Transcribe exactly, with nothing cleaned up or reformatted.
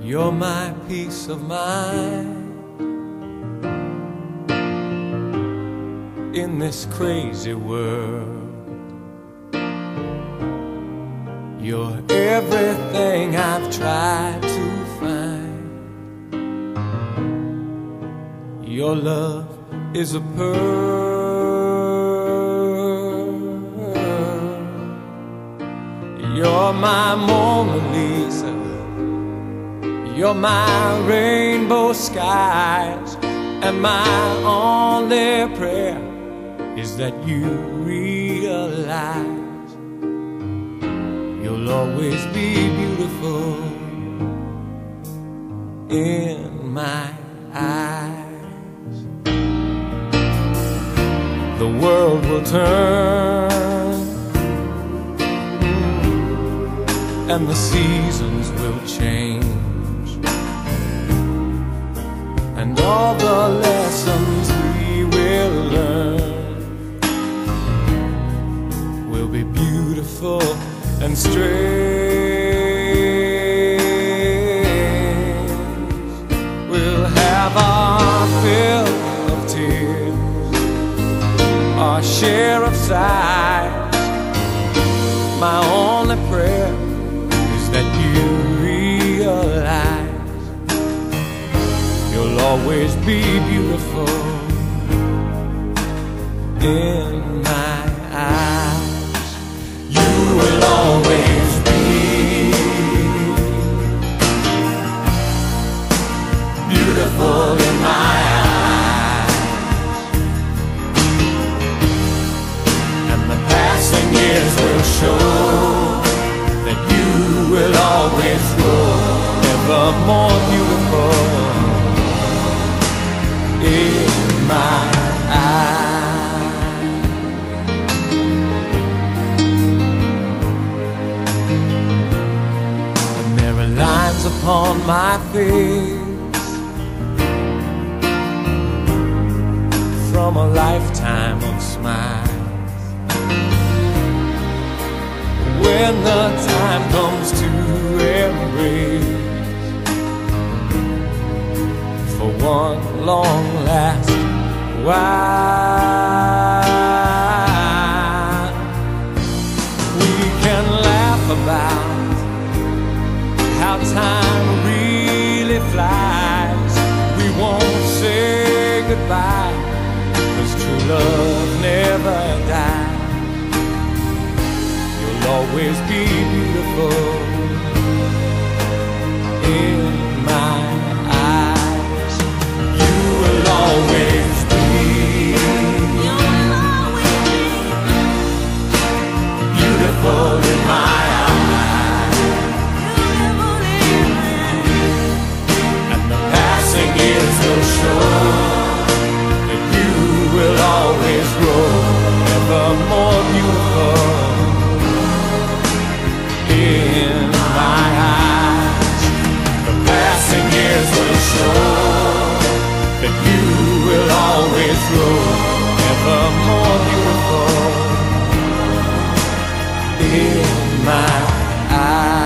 You're my peace of mind in this crazy world. You're everything I've tried to find. Your love is a pearl. You're my Mona Lisa. You're my rainbow skies. And my only prayer is that you realize you'll always be beautiful in my eyes. The world will turn and the seasons will change, and all the lessons we will learn will be beautiful and strange. We'll have our fill of tears, our share of sighs. My only prayer is that you realize you'll always be beautiful in my eyes. You will always be beautiful in my eyes, and the passing years will show that you will always grow ever more beautiful in my eyes. And there are lines upon my face from a lifetime of smiles. When the time comes to embrace for one long last while, we can laugh about how time really flies. We won't say goodbye, 'cause true love never dies. You'll always be beautiful in my eyes. You will always be beautiful in my eyes, and the passing years will show that you will always grow ever more beautiful in my eyes. The passing years will show that you will always grow ever more beautiful in my eyes.